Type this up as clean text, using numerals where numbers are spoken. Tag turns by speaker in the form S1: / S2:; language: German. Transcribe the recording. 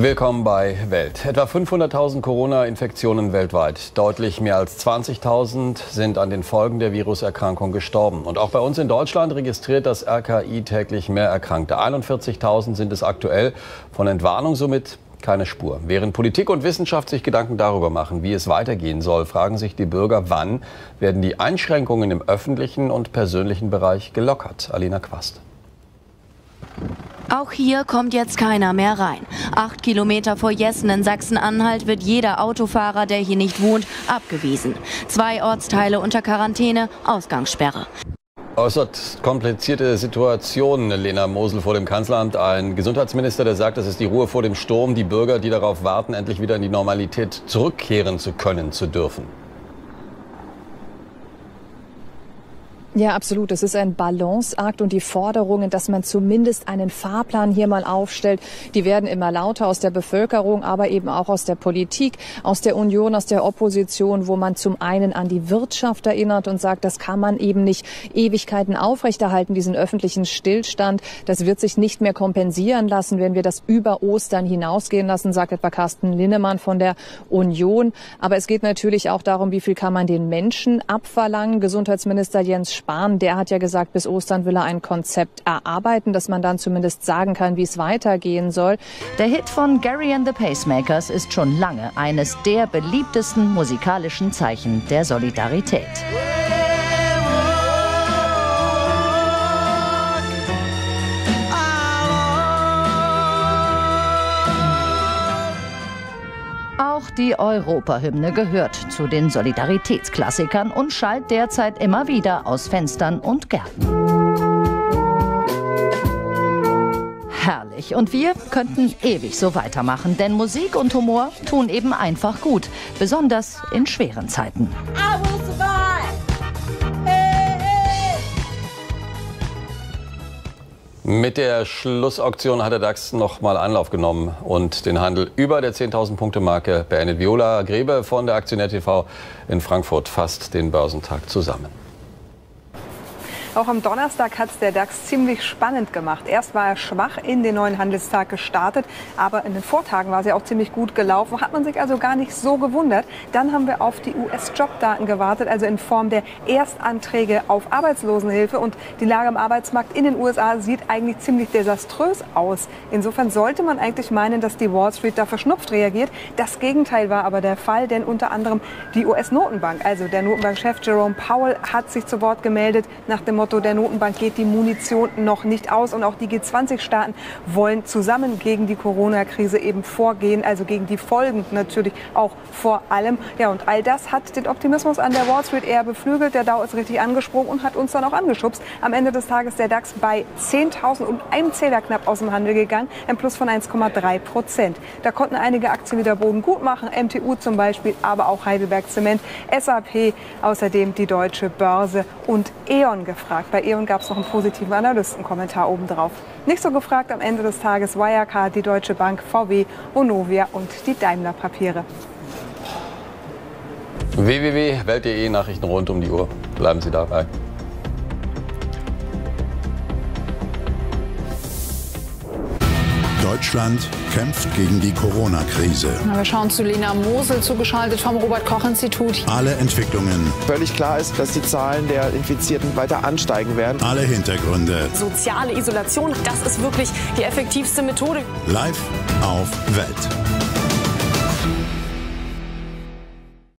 S1: Willkommen bei Welt. Etwa 500.000 Corona-Infektionen weltweit. Deutlich mehr als 20.000 sind an den Folgen der Viruserkrankung gestorben. Und auch bei uns in Deutschland registriert das RKI täglich mehr Erkrankte. 41.000 sind es aktuell. Von Entwarnung somit keine Spur. Während Politik und Wissenschaft sich Gedanken darüber machen, wie es weitergehen soll, fragen sich die Bürger, wann werden die Einschränkungen im öffentlichen und persönlichen Bereich gelockert. Alina Quast.
S2: Auch hier kommt jetzt keiner mehr rein. 8 Kilometer vor Jessen in Sachsen-Anhalt wird jeder Autofahrer, der hier nicht wohnt, abgewiesen. 2 Ortsteile unter Quarantäne, Ausgangssperre.
S1: Äußerst komplizierte Situation, Lena Mosel vor dem Kanzleramt. Ein Gesundheitsminister, der sagt, das ist die Ruhe vor dem Sturm. Die Bürger, die darauf warten, endlich wieder in die Normalität zurückkehren zu können, zu dürfen.
S3: Ja, absolut. Es ist ein Balanceakt und die Forderungen, dass man zumindest einen Fahrplan hier mal aufstellt, die werden immer lauter aus der Bevölkerung, aber eben auch aus der Politik, aus der Union, aus der Opposition, wo man zum einen an die Wirtschaft erinnert und sagt, das kann man eben nicht Ewigkeiten aufrechterhalten, diesen öffentlichen Stillstand. Das wird sich nicht mehr kompensieren lassen, wenn wir das über Ostern hinausgehen lassen, sagt etwa Carsten Linnemann von der Union. Aber es geht natürlich auch darum, wie viel kann man den Menschen abverlangen. Gesundheitsminister Jens Spahn, der hat ja gesagt, bis Ostern will er ein Konzept erarbeiten, dass man dann zumindest sagen kann, wie es weitergehen soll.
S4: Der Hit von Gary and the Pacemakers ist schon lange eines der beliebtesten musikalischen Zeichen der Solidarität. Auch die Europahymne gehört zu den Solidaritätsklassikern und schallt derzeit immer wieder aus Fenstern und Gärten. Herrlich. Und wir könnten ewig so weitermachen, denn Musik und Humor tun eben einfach gut, besonders in schweren Zeiten.
S1: Mit der Schlussauktion hat der DAX noch mal Anlauf genommen und den Handel über der 10.000-Punkte-Marke beendet. Viola Grebe von der Aktionär TV in Frankfurt fasst den Börsentag zusammen.
S5: Auch am Donnerstag hat es der DAX ziemlich spannend gemacht. Erst war er schwach in den neuen Handelstag gestartet, aber in den Vortagen war es ja auch ziemlich gut gelaufen. Hat man sich also gar nicht so gewundert. Dann haben wir auf die US-Jobdaten gewartet, also in Form der Erstanträge auf Arbeitslosenhilfe. Und die Lage am Arbeitsmarkt in den USA sieht eigentlich ziemlich desaströs aus. Insofern sollte man eigentlich meinen, dass die Wall Street da verschnupft reagiert. Das Gegenteil war aber der Fall, denn unter anderem die US-Notenbank, also der Notenbankchef Jerome Powell, hat sich zu Wort gemeldet nach dem Motto, der Notenbank geht die Munition noch nicht aus. Und auch die G20-Staaten wollen zusammen gegen die Corona-Krise eben vorgehen, also gegen die Folgen natürlich auch vor allem. Ja, und all das hat den Optimismus an der Wall Street eher beflügelt. Der Dow ist richtig angesprungen und hat uns dann auch angeschubst. Am Ende des Tages der DAX bei 10.000 und einem Zähler knapp aus dem Handel gegangen, ein Plus von 1,3%. Da konnten einige Aktien wieder Boden gut machen, MTU zum Beispiel, aber auch Heidelberg Zement, SAP, außerdem die Deutsche Börse und E.ON gefragt. Bei E.ON gab es noch einen positiven Analystenkommentar obendrauf. Nicht so gefragt am Ende des Tages Wirecard, die Deutsche Bank, VW, Vonovia und die Daimler Papiere.
S1: www.welt.de, Nachrichten rund um die Uhr. Bleiben Sie dabei.
S6: Deutschland kämpft gegen die Corona-Krise.
S7: Wir schauen zu Lena Mosel, zugeschaltet vom Robert-Koch-Institut.
S6: Alle Entwicklungen.
S8: Völlig klar ist, dass die Zahlen der Infizierten weiter ansteigen werden.
S6: Alle Hintergründe.
S7: Soziale Isolation, das ist wirklich die effektivste Methode.
S6: Live auf Welt.